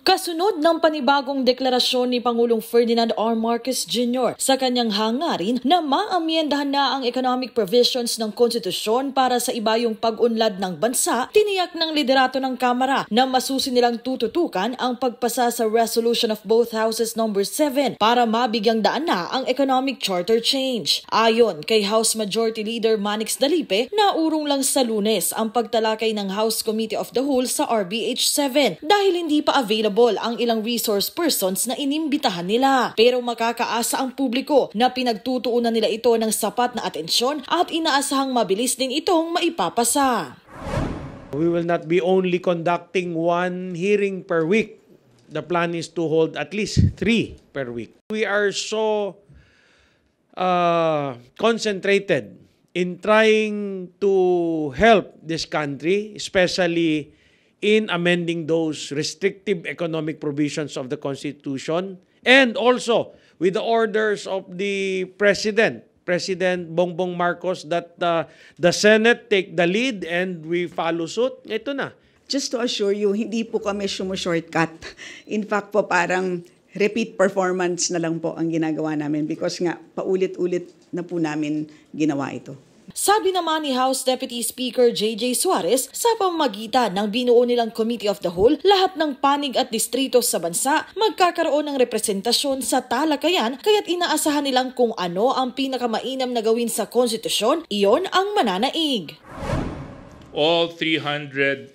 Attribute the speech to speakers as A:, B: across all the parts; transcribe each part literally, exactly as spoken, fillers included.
A: Kasunod ng panibagong deklarasyon ni Pangulong Ferdinand R. Marcos Junior sa kanyang hangarin na maamyendahan na ang economic provisions ng konstitusyon para sa ibayong pag-unlad ng bansa, tiniyak ng liderato ng Kamara na masusi nilang tututukan ang pagpasa sa Resolution of both Houses number seven para mabigyang daan na ang economic charter change. Ayon kay House Majority Leader Manix Dalipe, naurong lang sa Lunes ang pagtalakay ng House Committee of the Whole sa R B H seven dahil hindi pa available ang ilang resource persons na inimbitahan nila. Pero makakaasa ang publiko na pinagtutuunan nila ito ng sapat na atensyon at inaasahang mabilis din itong maipapasa.
B: We will not be only conducting one hearing per week. The plan is to hold at least three per week. We are so uh, concentrated in trying to help this country, especially in amending those restrictive economic provisions of the Constitution, and also with the orders of the President, President Bongbong Marcos, that uh, the Senate take the lead and we follow suit. Ito na.
C: Just to assure you, hindi po kami sumu-shortcut. In fact po, parang repeat performance na lang po ang ginagawa namin because nga paulit-ulit na po namin ginawa ito.
A: Sabi naman ni House Deputy Speaker J J Suarez, sa pamamagitan ng binuo nilang Committee of the Whole, lahat ng panig at distrito sa bansa magkakaroon ng representasyon sa talakayan, kaya't inaasahan nilang kung ano ang pinakamainam na gawin sa konstitusyon, iyon ang mananaig.
D: All three hundred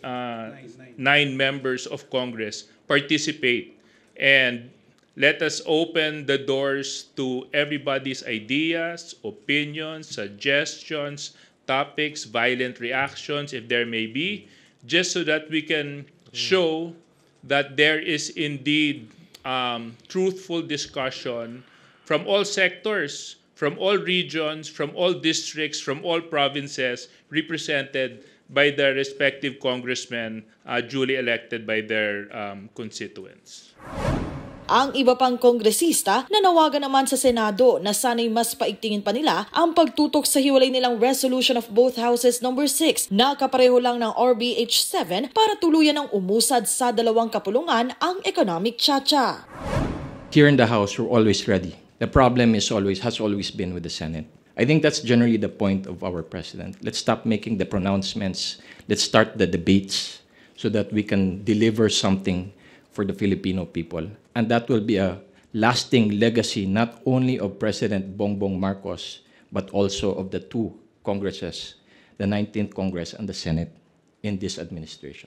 D: nine members of Congress participate, and let us open the doors to everybody's ideas, opinions, suggestions, topics, violent reactions, if there may be, just so that we can show that there is indeed um, truthful discussion from all sectors, from all regions, from all districts, from all provinces, represented by their respective congressmen uh, duly elected by their um, constituents.
A: Ang iba pang kongresista nanawagan naman sa Senado na sana'y mas paigtingin pa nila ang pagtutok sa hiwalay nilang Resolution of both Houses number six na kapareho lang ng R B H seven para tuluyan ng umusad sa dalawang kapulungan ang economic tsa-tsa.
E: Here in the House, we're always ready. The problem is always has always been with the Senate. I think that's generally the point of our president. Let's stop making the pronouncements. Let's start the debates so that we can deliver something for the Filipino people. And that will be a lasting legacy not only of President Bongbong Marcos, but also of the two Congresses, the nineteenth Congress and the Senate in this administration.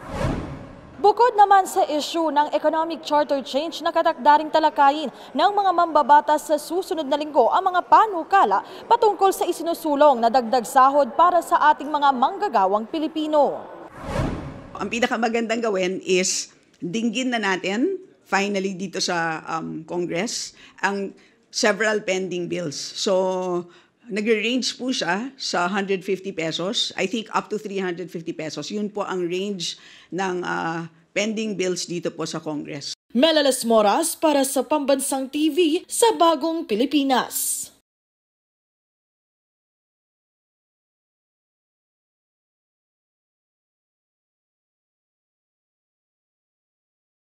A: Bukod naman sa issue ng economic charter change na katakdaring talakayin ng mga mambabatas sa susunod na linggo ang mga panukala patungkol sa isinusulong na dagdag sahod para sa ating mga manggagawang Pilipino.
C: Ang pinakamagandang gawin is dinggin na natin finally dito sa um, Congress ang several pending bills. So nag-range po siya sa one hundred fifty pesos, I think up to three hundred fifty pesos. Yun po ang range ng uh, pending bills dito po sa Congress.
A: Melalas Moras para sa Pambansang T V sa Bagong Pilipinas.